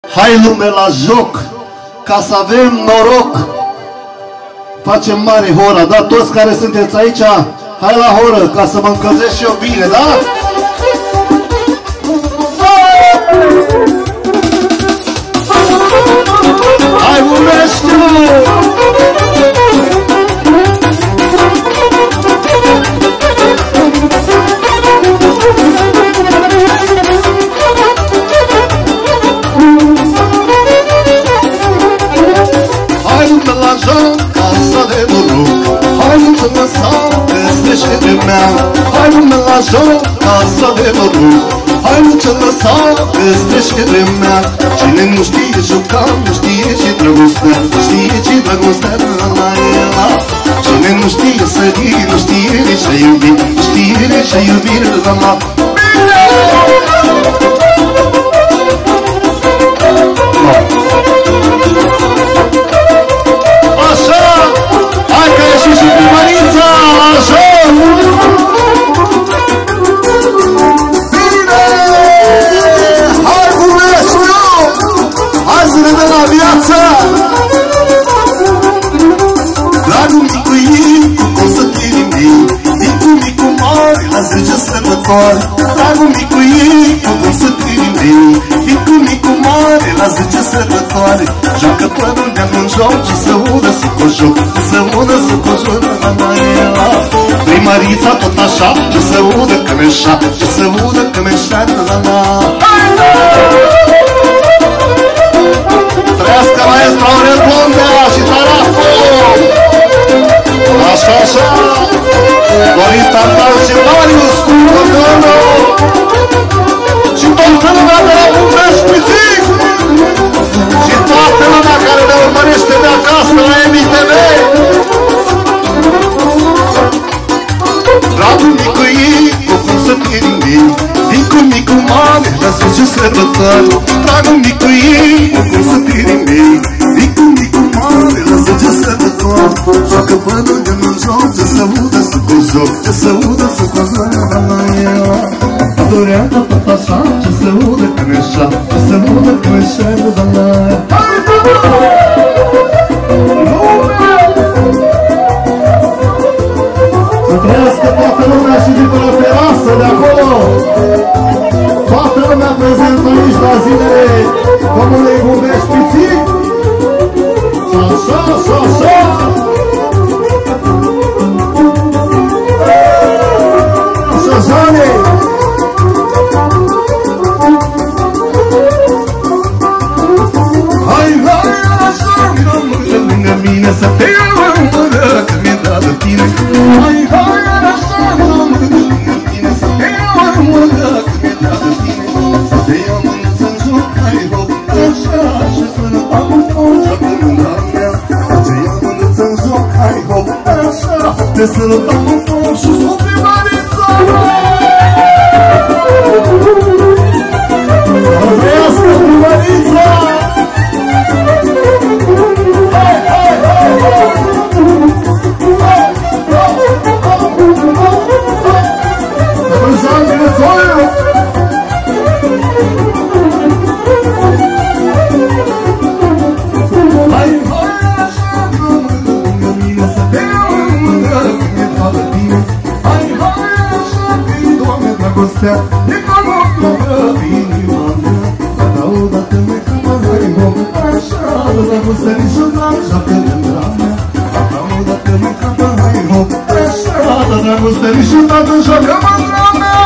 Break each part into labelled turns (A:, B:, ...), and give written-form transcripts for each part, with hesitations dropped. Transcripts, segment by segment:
A: Hai lume la joc, ca să avem noroc. Facem mare hora, da? Toți care sunteți aici, hai la horă, ca să mă încălzesc și eu bine, da? Hai umește! Hai lume la joc, ca să avem noroc. Hai lume la sau, este șerea. Hai lume la joc, ca să avem noroc. Hai lume la sau, este șerea. Cine nu știe juca, nu știe ce dragostea. Știe ce dragostea la ela. Cine nu știe sări, nu știe de ce iubi. Știe de ce iubire la la. Așa! Hai că ieși și primărița! Așa! Bine! Hai cu meștiu! Hai să ne dăm la viață! Dragul micu Icu, cum să tirii mei, Icu micu mare, la 10 sărbători. Dragul micu Icu, cum să tirii mei, Icu micu mare, la 10 sărbători. Joacă părul de-am în joc și să udă sucojoc, să udă sucojoc la ela. Primărița tot așa, și să udă cămeșa, și să udă cămeșa la la. Trăiască maestra Aurel Blondea și Taraful! Așa, așa! Dorin Tantan și Marius cu Codonul! Și toată lumea de la București Pițic! Și toată lumea care ne urmărește de acasă la MTV! Dragul micu Icu, cum să pieri, Icu micu mame, la 10 sărbători. Dragul micu Icu, cum să pieri, Icu micu mame, la 10 sărbători. Joacă până de-n joc, ce să udă sucojoc, ce să udă sucojoc la ela. Adorează tot așa, ce să udă cămeșa, ce să udă cămeșa la la. Să trăiască toată lumea și de pe la terasă de acolo. Toată lumea prezentă aici la zilele Comunei București Pițic. Și așa, și așa. Așa, Jane. Hai, hai, așa, rămâne lângă mine, să te rămână că mi-e dat de tine. Hai, hai, așa, rămâne lângă mine, să te rămână că mi-e dat de tine. Să te iau mânuță-n joc, hai, hop, așa, și să-l fac un fond, joacă mâna mea. Să te iau mânuță-n joc, hai, hop, așa, de să-l fac un fond și s-o primărița mea. Să trăiască primărița! E ca moclă inima mea, Cada odată me cămă hai hop, așa, dragostea niciodată joacă de-ndra mea. Cada odată me cămă hai hop, așa, dragostea niciodată joacă mândra mea.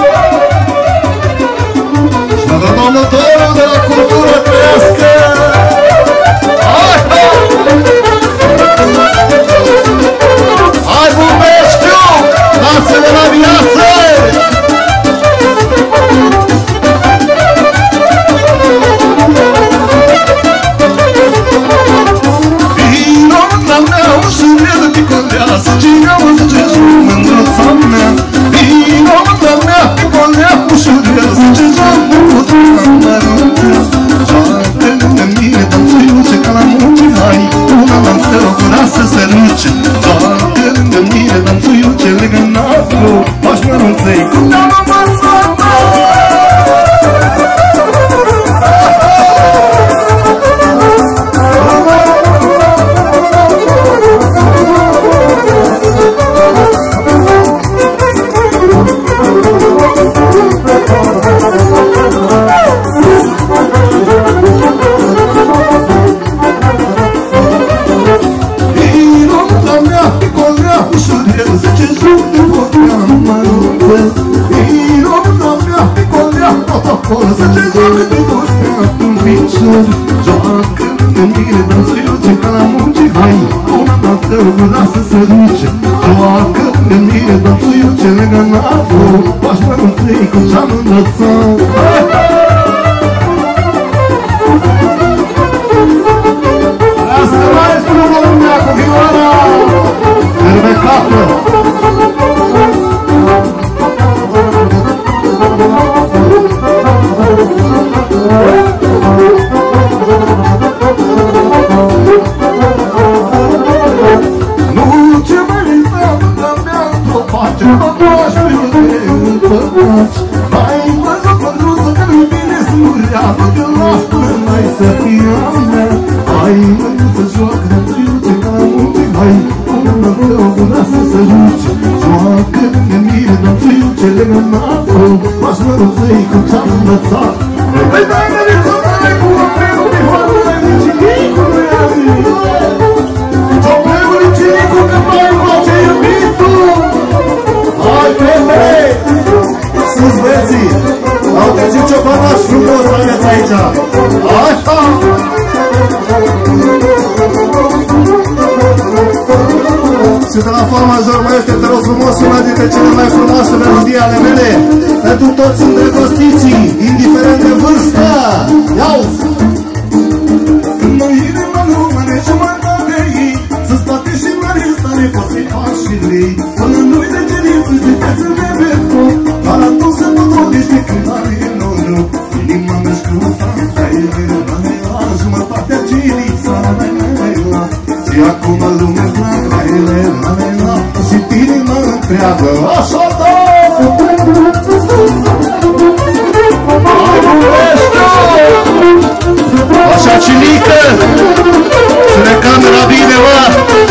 A: Și la domnul Toru de la Cultură trăiască! Hai, hai! Hai, Bucureștiu! Dați-vă la viață! Cine mă zice și mândruța mea, Vino, mândra mea, picolea ușurea, zice și mândruța mea. picior. Joacă-te mine, dansuioce ca la munce. Hai, una tău gura să se duce. Joacă-te mine, dansuioce lângă napă. Faci mărunței cu ce-am învățat. Lasă maestrul România cu vioara fermecată. Nu ce mai înseamnă mea tot face, mă faci pe mine în păcaci. Mai văzut mândruță că nu-i bine smureată, că las până mai să fie a mea. Hai mândruță joacă, dansuioce ca la munte. Hai, una tău gura să se duce. Joacă-te mine, dansuioce lângă napă. Faci mărunței cu ce-am învățat. Păi dai măriță mare cu apelul de hoară, nici nicu nu e amin. Ciopleul nici nicu că mai face iubitul. Hai fete, sus băieții, au trezit ciopanași frumos, aveți aici. Hai, ha! Și de la Fa major mai este, te rog frumos, una dintre cele mai frumoase melodii ale mele pentru toți îndrăgostiții, indiferent de vârstă. Ia-uzi! Când mă inima nu mănânci jumătate ei, să-ți bate și mare stare, poți să-i faci și lei. Până nu-i de geniță, de viață de beton, dar atunci să nu dorești de cântare în unu. Inima mea-și căuta, la jumătatea genița, la. Și acum lumea dragă, la, și inima întreagă, așa da! Așa cinică! Ține camera bine, mă!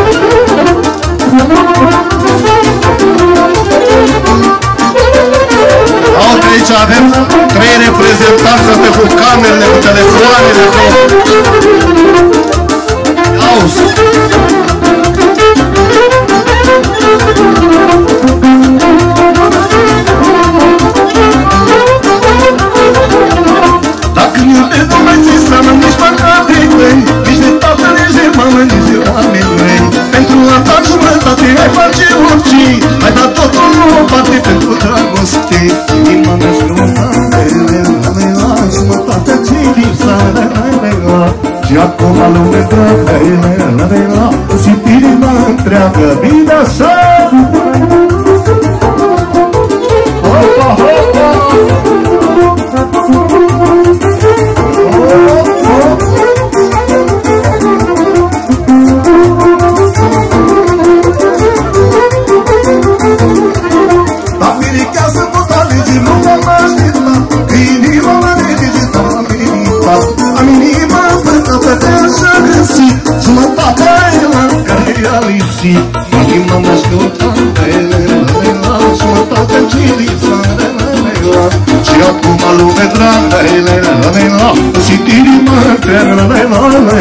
A: Uite, aici avem 3 reprezentanți astea cu camerele, cu telefoanele, cu... Auzi! Dacă nu te domeți să seamă nici măcar de tăi, nici de tată, nici de mamă, nici de oameni mei. Pentru a ta jumătate ai face orice, ai dat totul în o parte pentru dragoste. Inima mea-și căuta, la jumătatea ce-i lipsa, la. Și acum lume dragă, la, și inima întreagă, bine așa! Hopa, hopa! Am inima pătă așa găsit, jumătatea la care i-a lipsit. Inima mea-și căuta, la, jumătatea ce-i lipsa, la. Și acum lume dragă, la, și inima întreagă, la.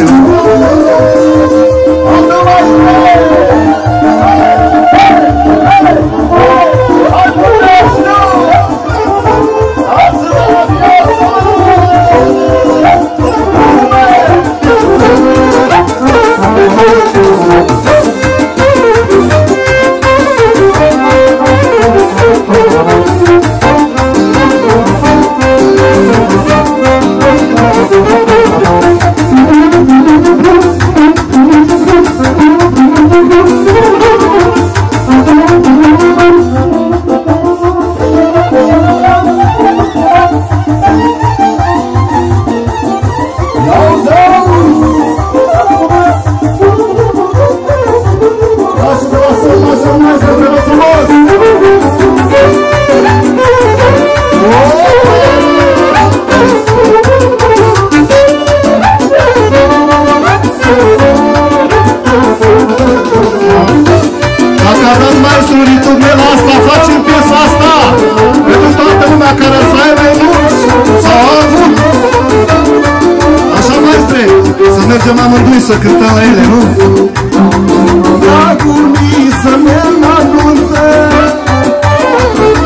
A: Mergem amândoi să cântăm la ele, nu? Dragul mi să merg la nuntă,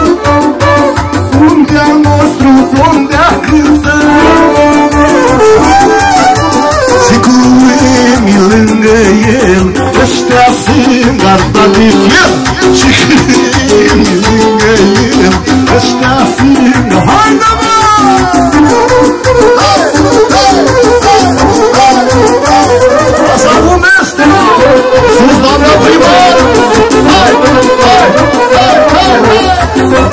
A: unde al nostru, unde a cântă. ăsta de fier și când lângă el ăștia sunt. Haide, mă! Așa cum este! Sus, doamna primar! Hai, hai, hai, hai, hai!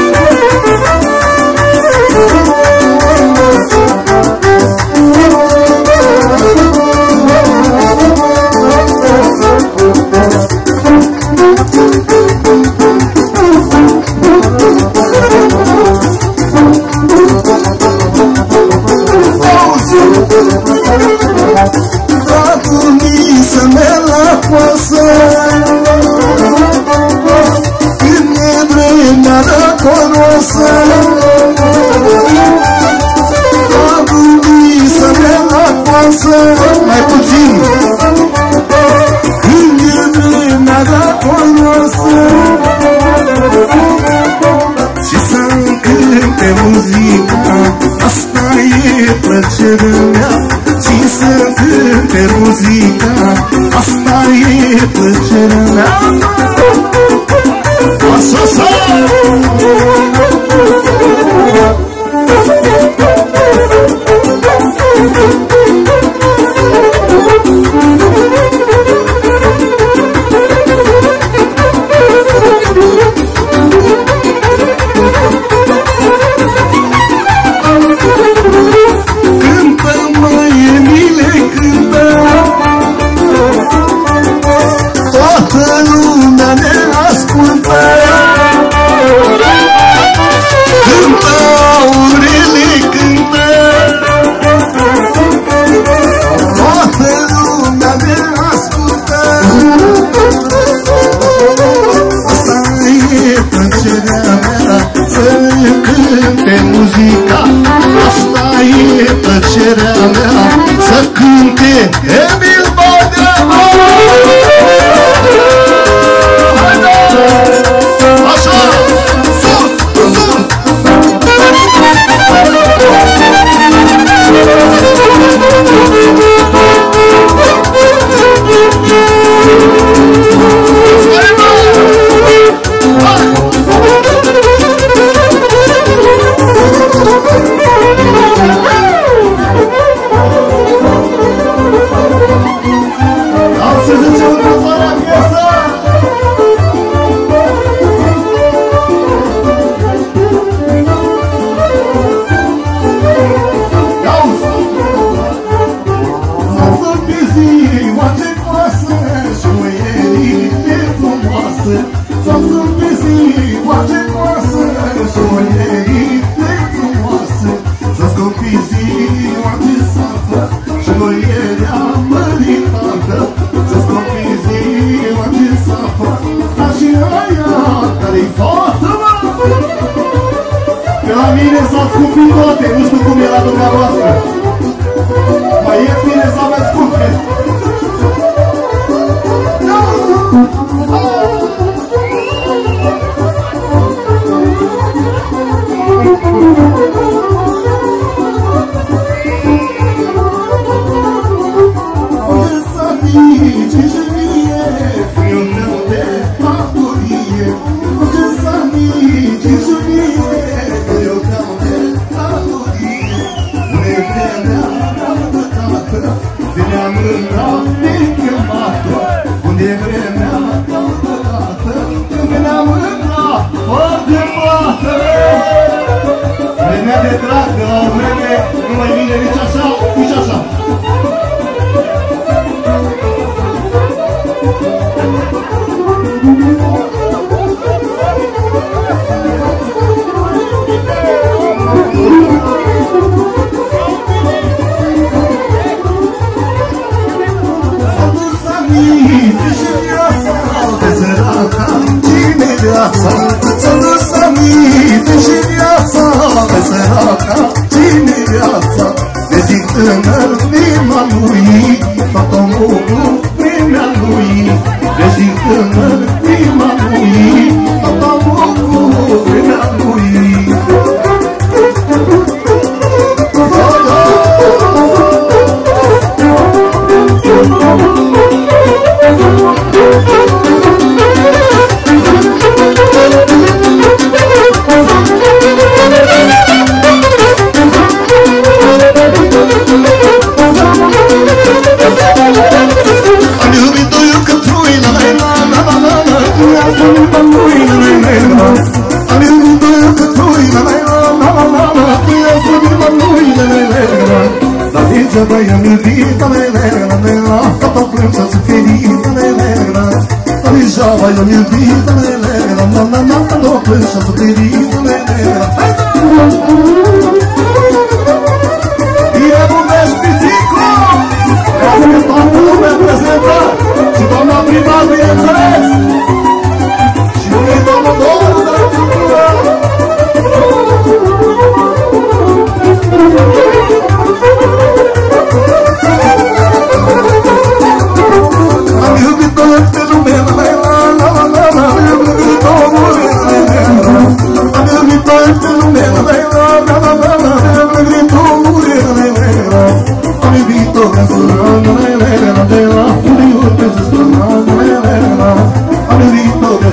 A: Mai puțin când e vremea raconoasă și să cânte muzica, asta e plăcerea mea. Și să cânte muzica, asta e plăcerea mea. Așa, așa! Muzica, asta e plăcerea mea. Să cânte Emil Badea. Așa, sus, sus.
B: S-ați scumpit toate, nu știu cum e la dumneavoastră. Mai ieftine sau mai scumpe? De drag, de la o vreme, nu mai vine nici așa, nici așa. S-a dus aminte și viața de săraca, cine viața? S-a dus aminte și viața de săraca, cine viața? De zic tânăr prima lui, tot omul primea lui. De zic tânăr prima lui, tot omul primea lui. am iubit, toată plângea să ferită, degeaba i-am iubit, toată plângea să ferită. Bine bundești, pisico! Vreau că toată lumea prezentă și doamna primar, bineînțeles, și unii domnul Doru de la Cultură. Am iubit-o pe lume, am iubit-o pe lume, am iubit-o ca sură, am iubit-o ca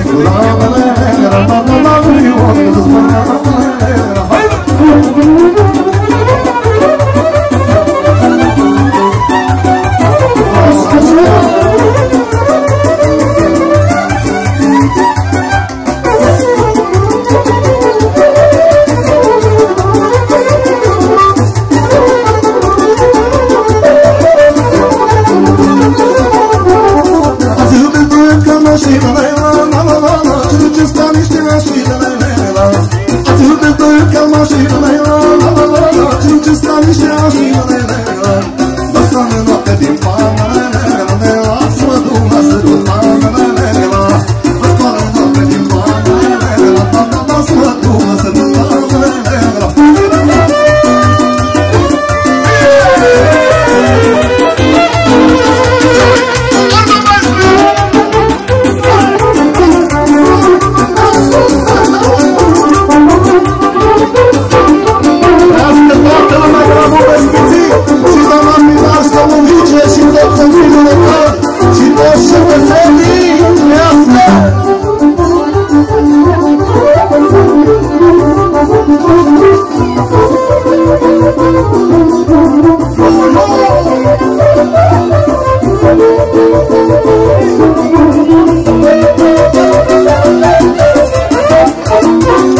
A: Oh,